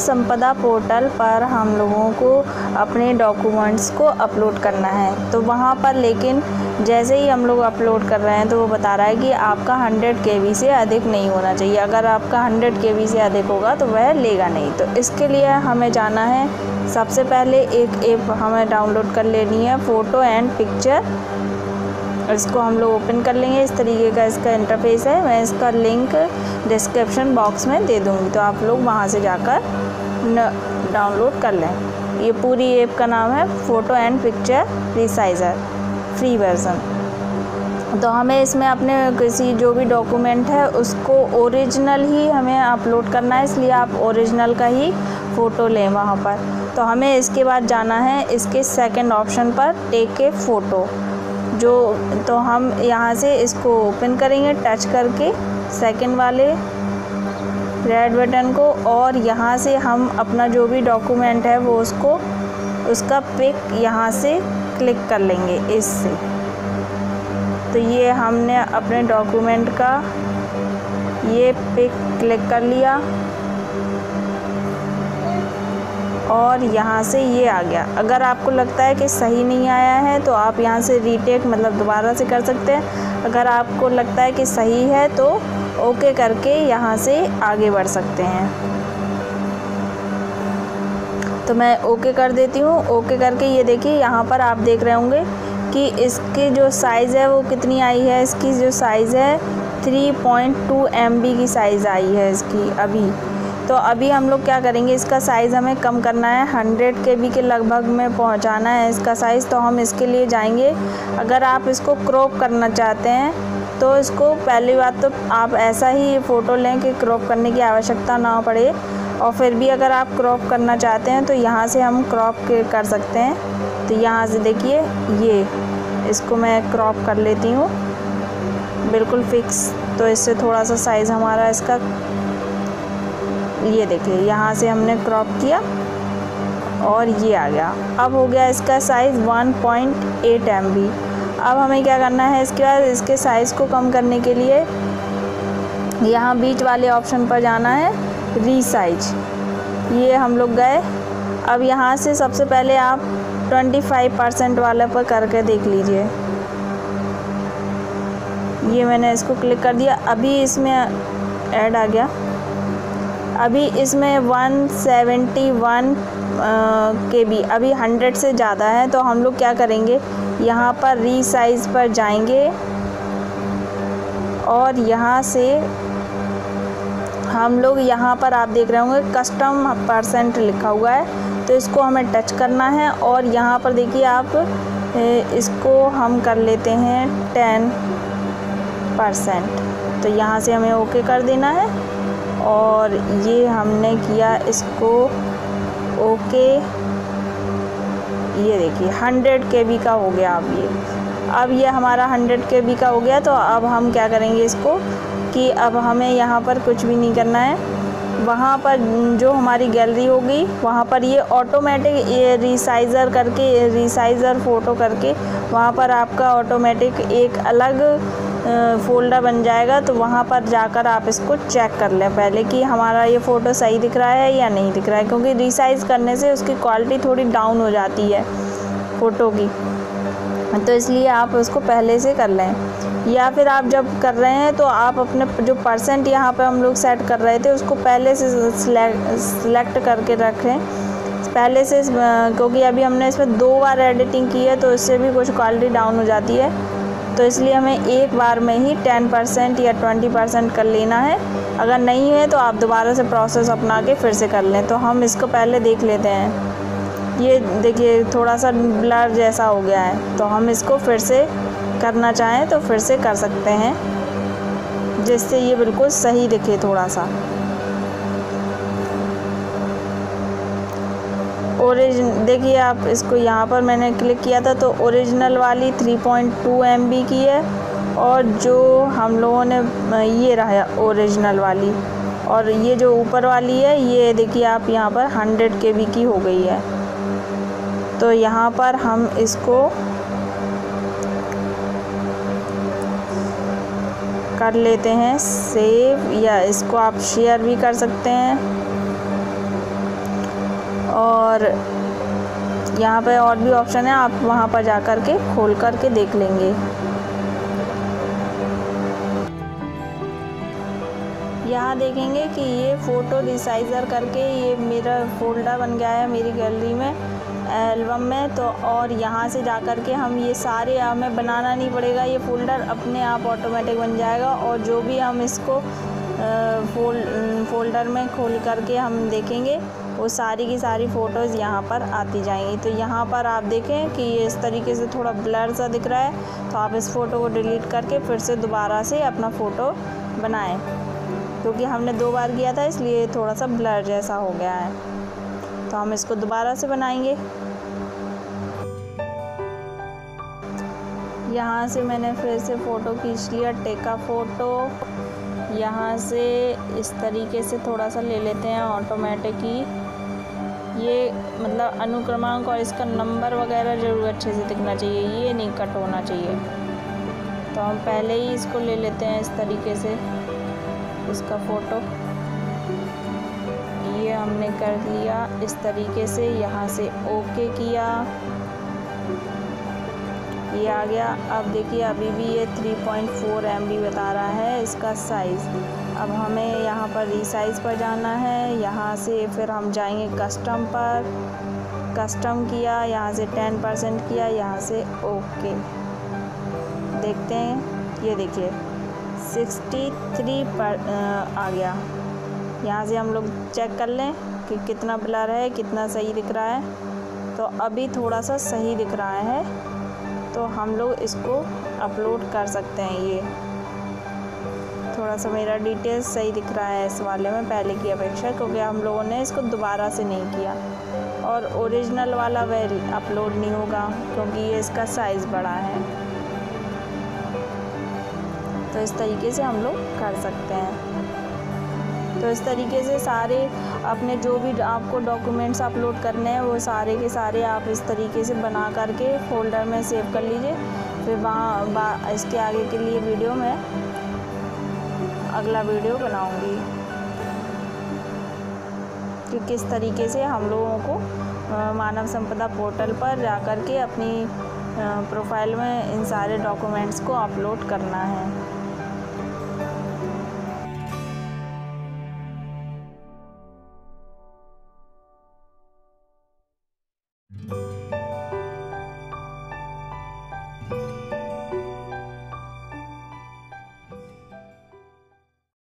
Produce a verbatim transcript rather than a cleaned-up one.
संपदा पोर्टल पर हम लोगों को अपने डॉक्यूमेंट्स को अपलोड करना है। तो वहाँ पर लेकिन जैसे ही हम लोग अपलोड कर रहे हैं तो वो बता रहा है कि आपका हंड्रेड के बी से अधिक नहीं होना चाहिए। अगर आपका हंड्रेड के बी से अधिक होगा तो वह लेगा नहीं। तो इसके लिए हमें जाना है, सबसे पहले एक ऐप हमें डाउनलोड कर लेनी है, फ़ोटो एंड पिक्चर। इसको हम लोग ओपन कर लेंगे। इस तरीके का इसका इंटरफेस है। मैं इसका लिंक डिस्क्रिप्शन बॉक्स में दे दूँगी, तो आप लोग वहाँ से जाकर डाउनलोड कर लें। ये पूरी ऐप का नाम है photo and picture resizer, free version. तो हमें इसमें अपने किसी जो भी डॉक्यूमेंट है उसको ओरिजिनल ही हमें अपलोड करना है, इसलिए आप ओरिजिनल का ही फ़ोटो लें वहाँ पर। तो हमें इसके बाद जाना है इसके सेकंड ऑप्शन पर, टेक ए फ़ोटो। जो तो हम यहाँ से इसको ओपन करेंगे टच करके सेकंड वाले रेड बटन को, और यहाँ से हम अपना जो भी डॉक्यूमेंट है वो उसको उसका पिक यहाँ से क्लिक कर लेंगे इससे। तो ये हमने अपने डॉक्यूमेंट का ये पिक क्लिक कर लिया और यहाँ से ये आ गया। अगर आपको लगता है कि सही नहीं आया है तो आप यहाँ से रीटेक मतलब दोबारा से कर सकते हैं। अगर आपको लगता है कि सही है तो ओके करके यहाँ से आगे बढ़ सकते हैं। तो मैं ओके कर देती हूँ। ओके करके ये देखिए यहाँ पर आप देख रहे होंगे कि इसकी जो साइज़ है वो कितनी आई है। इसकी जो साइज़ है three point two M B की साइज़ आई है इसकी अभी। तो अभी हम लोग क्या करेंगे, इसका साइज़ हमें कम करना है, हंड्रेड के बी के लगभग में पहुंचाना है इसका साइज़। तो हम इसके लिए जाएंगे, अगर आप इसको क्रॉप करना चाहते हैं तो इसको पहली बात तो आप ऐसा ही फ़ोटो लें कि क्रॉप करने की आवश्यकता ना पड़े, और फिर भी अगर आप क्रॉप करना चाहते हैं तो यहाँ से हम क्रॉप कर सकते हैं। तो यहाँ से देखिए ये इसको मैं क्रॉप कर लेती हूँ बिल्कुल फिक्स। तो इससे थोड़ा सा साइज़ हमारा इसका, ये देखिए यहाँ से हमने क्रॉप किया और ये आ गया। अब हो गया इसका size one point eight M B. अब हमें क्या करना है, इसके बाद इसके साइज़ को कम करने के लिए यहाँ बीच वाले ऑप्शन पर जाना है, रीसाइज। ये हम लोग गए। अब यहाँ से सबसे पहले आप पच्चीस परसेंट वाले पर करके देख लीजिए। ये मैंने इसको क्लिक कर दिया। अभी इसमें ऐड आ गया। अभी इसमें one seventy one K B, अभी हंड्रेड से ज़्यादा है। तो हम लोग क्या करेंगे, यहाँ पर रीसाइज पर जाएंगे और यहाँ से हम लोग यहाँ पर आप देख रहे होंगे कस्टम परसेंट लिखा हुआ है, तो इसको हमें टच करना है। और यहाँ पर देखिए आप इसको हम कर लेते हैं टेन परसेंट। तो यहाँ से हमें ओके कर देना है और ये हमने किया इसको ओके। ये देखिए हंड्रेड के बी का हो गया। अब ये अब ये हमारा हंड्रेड के बी का हो गया। तो अब हम क्या करेंगे इसको कि अब हमें यहाँ पर कुछ भी नहीं करना है। वहाँ पर जो हमारी गैलरी होगी वहाँ पर ये ऑटोमेटिक ये रिसाइज़र करके रिसाइज़र फ़ोटो करके वहाँ पर आपका ऑटोमेटिक एक अलग फ़ोल्डर बन जाएगा। तो वहाँ पर जाकर आप इसको चेक कर लें पहले कि हमारा ये फ़ोटो सही दिख रहा है या नहीं दिख रहा है, क्योंकि रिसाइज़ करने से उसकी क्वालिटी थोड़ी डाउन हो जाती है फ़ोटो की। तो इसलिए आप उसको पहले से कर लें, या फिर आप जब कर रहे हैं तो आप अपने जो परसेंट यहाँ पे हम लोग सेट कर रहे थे उसको पहले से सिलेक्ट करके रखें पहले से, क्योंकि अभी हमने इसमें दो बार एडिटिंग की है तो इससे भी कुछ क्वालिटी डाउन हो जाती है। तो इसलिए हमें एक बार में ही टेन परसेंट या ट्वेंटी परसेंट कर लेना है। अगर नहीं है तो आप दोबारा से प्रोसेस अपना के फिर से कर लें। तो हम इसको पहले देख लेते हैं। ये देखिए थोड़ा सा ब्लर जैसा हो गया है, तो हम इसको फिर से करना चाहें तो फिर से कर सकते हैं, जिससे ये बिल्कुल सही दिखे थोड़ा सा। ओरिजिन देखिए आप इसको यहाँ पर मैंने क्लिक किया था तो ओरिजिनल वाली three point two M B की है, और जो हम लोगों ने ये रहा ओरिजिनल वाली, और ये जो ऊपर वाली है ये देखिए आप यहाँ पर हंड्रेड के बी की हो गई है। तो यहाँ पर हम इसको कर लेते हैं सेव, या इसको आप शेयर भी कर सकते हैं। और यहाँ पे और भी ऑप्शन है, आप वहाँ पर जा कर के खोल कर के देख लेंगे। यहाँ देखेंगे कि ये फ़ोटो रिसाइज़र करके ये मेरा फ़ोल्डर बन गया है मेरी गैलरी में, एल्बम में। तो और यहाँ से जा कर के हम ये सारे, हमें बनाना नहीं पड़ेगा, ये फ़ोल्डर अपने आप ऑटोमेटिक बन जाएगा। और जो भी हम इसको फोल फोल्डर में खोल करके हम देखेंगे वो सारी की सारी फ़ोटोज़ यहाँ पर आती जाएंगी। तो यहाँ पर आप देखें कि ये इस तरीके से थोड़ा ब्लर सा दिख रहा है, तो आप इस फ़ोटो को डिलीट करके फिर से दोबारा से अपना फ़ोटो बनाएं, क्योंकि हमने दो बार किया था इसलिए थोड़ा सा ब्लर जैसा हो गया है। तो हम इसको दोबारा से बनाएंगे। यहाँ से मैंने फिर से फ़ोटो खींच लिया, टेका फ़ोटो। यहाँ से इस तरीके से थोड़ा सा ले लेते हैं ऑटोमेटिक ही, ये मतलब अनुक्रमांक और इसका नंबर वगैरह ज़रूर अच्छे से दिखना चाहिए, ये नहीं कट होना चाहिए। तो हम पहले ही इसको ले लेते हैं इस तरीके से, इसका फ़ोटो ये हमने कर लिया इस तरीके से। यहाँ से ओके किया, ये आ गया। अब देखिए अभी भी ये three point four M B बता रहा है इसका साइज़। अब हमें यहाँ पर रीसाइज़ पर जाना है, यहाँ से फिर हम जाएंगे कस्टम पर, कस्टम किया, यहाँ से टेन परसेंट किया, यहाँ से ओके। देखते हैं, ये देखिए सिक्सटी थ्री पर आ गया। यहाँ से हम लोग चेक कर लें कि कितना ब्लर है, कितना सही दिख रहा है। तो अभी थोड़ा सा सही दिख रहा है, तो हम लोग इसको अपलोड कर सकते हैं। ये थोड़ा सा मेरा डिटेल्स सही दिख रहा है इस वाले में पहले की अपेक्षा, क्योंकि हम लोगों ने इसको दोबारा से नहीं किया। और ओरिजिनल वाला वेरी अपलोड नहीं होगा क्योंकि ये इसका साइज़ बड़ा है। तो इस तरीके से हम लोग कर सकते हैं। तो इस तरीके से सारे अपने जो भी आपको डॉक्यूमेंट्स अपलोड करने हैं वो सारे के सारे आप इस तरीके से बना करके फ़ोल्डर में सेव कर लीजिए। फिर वहाँ इसके आगे के लिए वीडियो में अगला वीडियो बनाऊंगी कि किस तरीके से हम लोगों को मानव संपदा पोर्टल पर जा कर के अपनी प्रोफाइल में इन सारे डॉक्यूमेंट्स को अपलोड करना है।